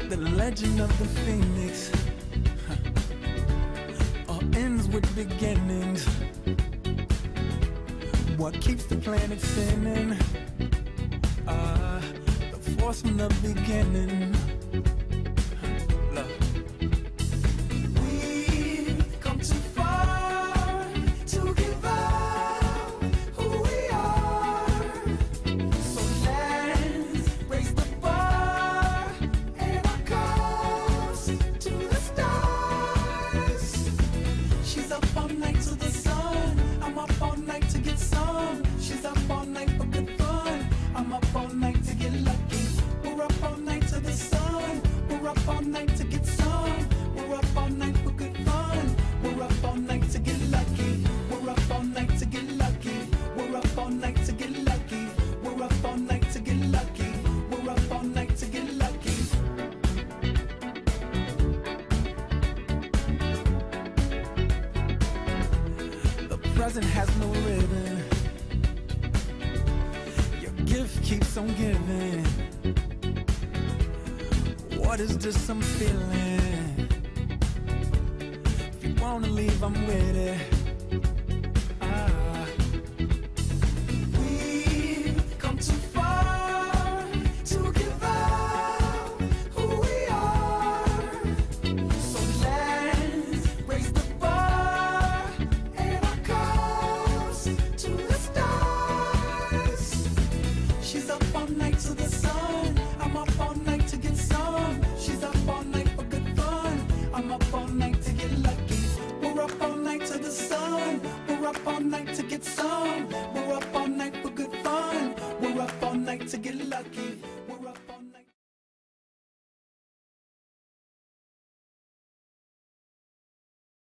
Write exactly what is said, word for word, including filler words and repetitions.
The legend of the phoenix, huh, all ends with beginnings. What keeps the planet spinning? Uh, the force from the beginning. Present has no ribbon. Your gift keeps on giving. What is this I'm feeling? If you wanna leave, I'm with it.